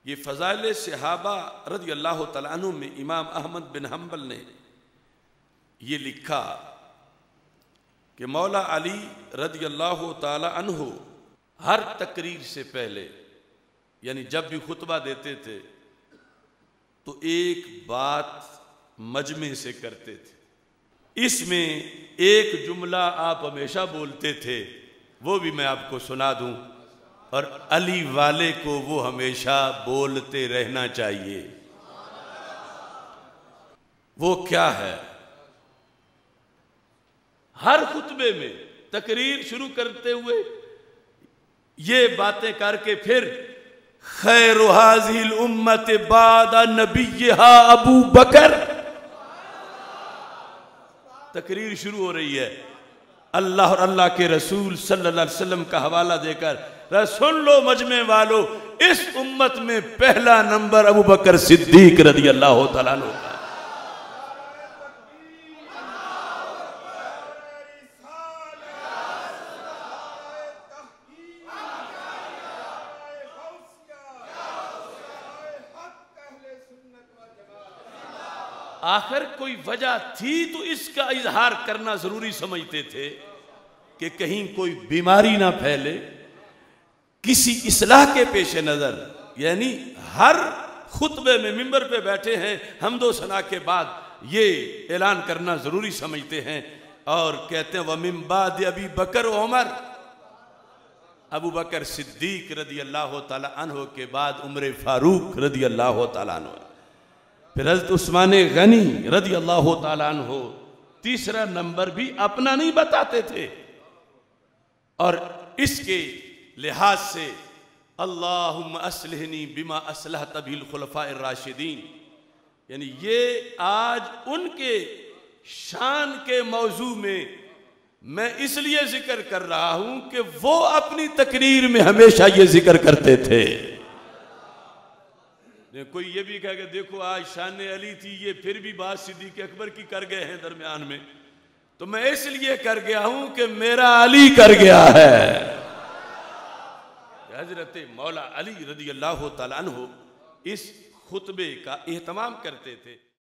ये फ़ज़ाइल सहाबा रज़ी अल्लाह तआला अन्हु में इमाम अहमद बिन हम्बल ने ये लिखा कि मौला अली रज़ी अल्लाह तआला अन्हु हर तकरीर से पहले यानी जब भी खुतबा देते थे तो एक बात मजमे से करते थे। इसमें एक जुमला आप हमेशा बोलते थे, वो भी मैं आपको सुना दूं, और अली वाले को वो हमेशा बोलते रहना चाहिए। वो क्या है? हर खुतबे में तकरीर शुरू करते हुए ये बातें करके फिर खैरु हाज़िल उम्मत बादा नबिय्हा अबू बकर, तकरीर शुरू हो रही है अल्लाह और अल्लाह के रसूल सल्लल्लाहु अलैहि वसल्लम का हवाला देकर, सुन लो मजमे वालों, इस उम्मत में पहला नंबर अबू बकर सिद्दीक रज़ी अल्लाह तआला अन्हु का। आखिर कोई वजह थी तो इसका इजहार करना जरूरी समझते थे कि कहीं कोई बीमारी ना फैले। किसी इस्लाह के पेश नजर यानी हर खुतबे में मिंबर पे बैठे हैं, हम्दो सना के बाद ये ऐलान करना जरूरी समझते हैं और कहते हैं व मिन बाद अबी बकर उमर, अबू बकर सिद्दीक रज़ी अल्लाह तआला अन्हु के बाद उमर फारूक रज़ी अल्लाह तआला अन्हु, फिर हज़रत उस्मान गनी रज़ी अल्लाह तआला अन्हु। तीसरा नंबर भी अपना नहीं बताते थे और इसके लिहाज से अल्लाहुम्मा अस्लिहनी बिमा असलहत बिल खुलफाए राशिदीन, यानी ये आज उनके शान के मौजू में मैं इसलिए जिक्र कर रहा हूं कि वो अपनी तकरीर में हमेशा ये जिक्र करते थे। कोई ये भी कहेगा देखो आज शान अली थी, ये फिर भी बात सिद्दीक़ अकबर की कर गए हैं दरमियान में, तो मैं इसलिए कर गया हूं कि मेरा अली कर गया है। हजरत मौला अली रज़ी अल्लाह तआला अन्हु इस खुतबे का एहतमाम करते थे।